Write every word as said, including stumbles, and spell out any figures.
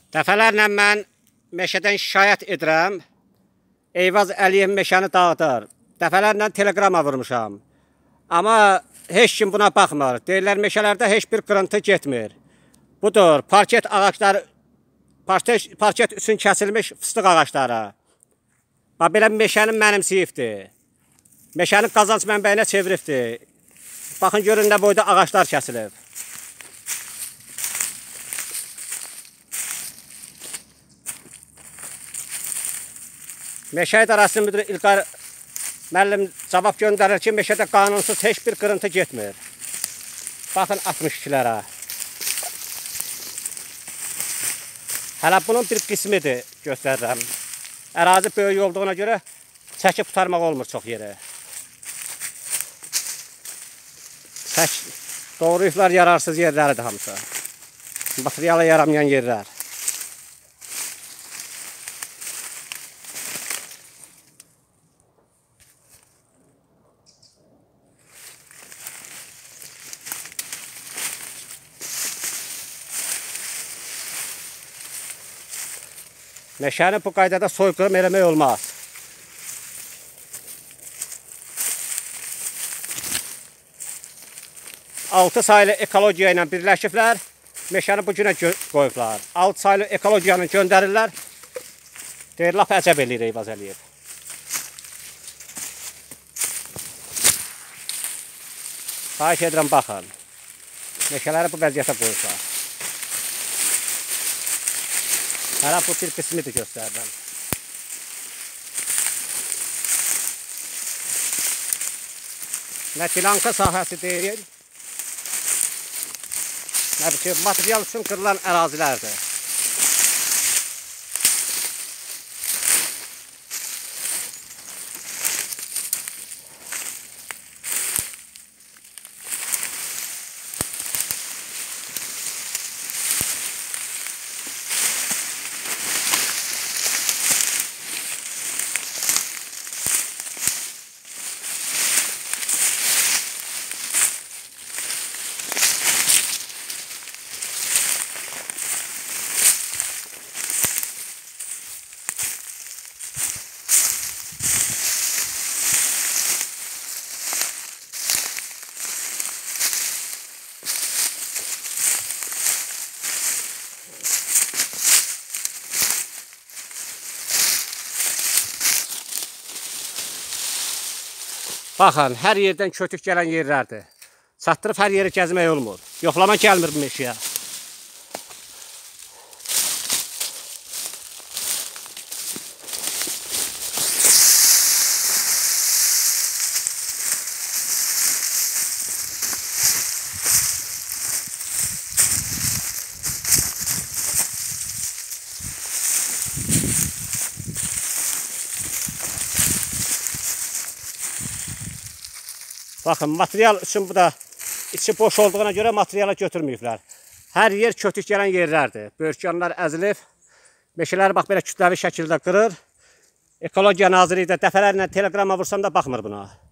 Dəfələrlə mən meşədən şikayət edirəm. Eyvaz Əliyev meşəni dağıdır. Dəfələrlə telegrama vurmuşam. Amma heç kim buna baxmır. Deyirlər meşələrdə heç bir qırıntı getmir. Budur, parket ağaçları, parket, parket üçün kəsilmiş fıstıq ağaçları. Bax, belə meşənin mənimsiyibdir. Meşənin qazanc mənbəyinə çeviribdir. Baxın, görün nə boyda ağaçlar kəsilib. Meşə İdarəsinin müdürü İlqar müəllim cavab göndərir ki, meşədə qanunsuz heç bir qırıntı getmir. Baxın altmış ikilərə. Hələ bunun bir qismidir göstərirəm. Ərazi böyük olduğuna görə çəkib tutarmaq olmur çox yeri. Çək, doğruyublar yararsız yerləridir hamısı. Materiala yaramayan yerlər. Meşəni bu qaydada soyqırım eləmək olmaz. Altı saylı ekologiya ilə birləşiblər, meşəni bu günə qoyublar. Altı saylı ekologiyanı göndərirlər, deyir, laf əcəb eləyir Eyvaz Əliyev. Xahiş edirəm, baxın, meşələri bu vəziyyətə qoyublar. Hələ bu bir qismidir göstərirəm. Nə filanka sahəsi deyil, nə bir ki, material üçün qırılan ərazilərdir. Baxın, hər yerdən kötük gələn yerlərdir. Çatdırıb hər yeri gəzmək olmur. Yoxlama gəlmir bu meşəyə. Baxın, material üçün bu da içi boş olduğuna görə materiala götürməyiblər. Hər yer kötük gələn yerlərdir. Börkyanlar əzilib, meşələri bax belə kütləvi şəkildə qırır. Ekologiya Nazirliyi də dəfələrlə telegrama vursam da baxmır buna.